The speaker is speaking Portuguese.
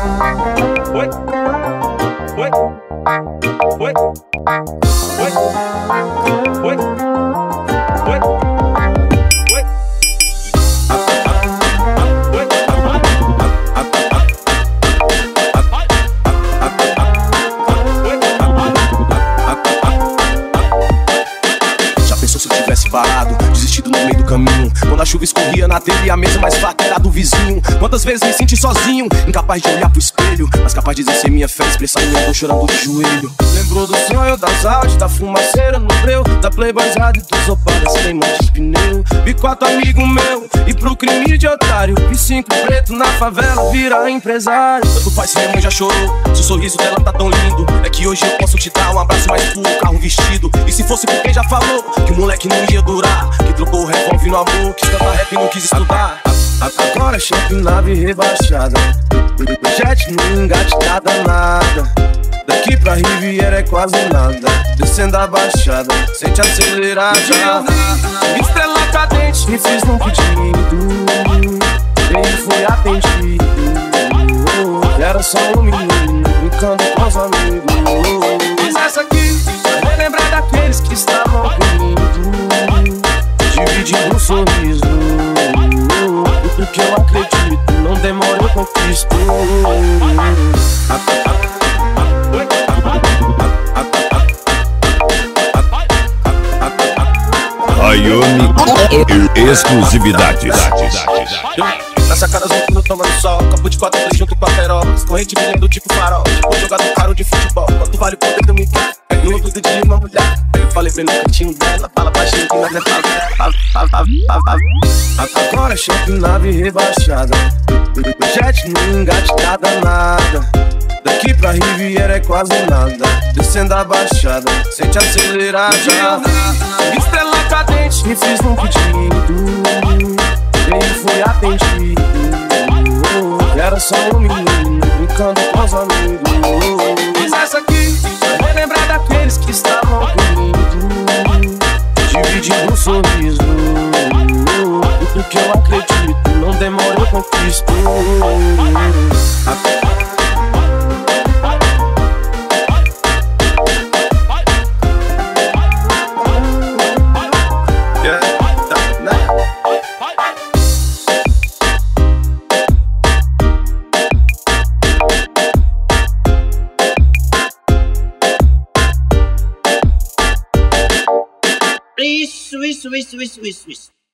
Oi, oi, oi, oi, oi, oi, oi. Já pensou se eu tivesse parado, desistido no meio do caminho? Quando a chuva escorria na telha e a mesa mais farta era do vizinho. Quantas vezes me senti sozinho, incapaz de olhar pro espelho, mas capaz de exercer minha fé, expressar em dor chorando de joelho. Lembrou do sonho, das áudios, da fumaceira no breu, da playboyzada e dos oparas queimando de pneu. Vi 4 amigo meu e pro crime de otário, vi 5 preto na favela virar empresário. Tanto faz se minha mãe já chorou, se o sorriso dela tá tão lindo, é que hoje eu posso te dar um abraço mais puro, carro vestido. E se fosse por quem já falou que o moleque não ia durar, que trocou o revólver no amor, quis cantar rap e não quis estudar. Agora chefe, nave rebaixada, jet no engate tá danada. Daqui pra Riviera é quase nada, descendo a baixada, sente acelerada. Estrela cadente, me fiz num pedido, ele foi atendido. Era só um menino, brincando com os amigos. Fiz essa aqui, pra relembrar daqueles que estavam comigo, dividindo um sorriso. Porque eu acredito, não demora, eu conquisto. Ayumi Exclusividades. Nessa cara azul quando tomando sol, copo de 4 junto com a perolas, corrente brilhando tipo farol, tipo jogador caro de futebol. Quanto vale o poder de um cara no ouvido de uma mulher? Eu falei bem no cantinho dela, fala baixinho que nós é agora chefe, nave rebaixada, jet no engate tá danada. Daqui pra Riviera é quase nada, descendo a baixada, sente acelerada. Estrela cadente, me fiz num pedido, ele foi atendido. Era só um menino, brincando com os amigos. Fiz essa aqui, pra relembrar daqueles que estavam comigo, dividindo um sorriso. Porque eu acredito, não demora, eu conquisto. Isso.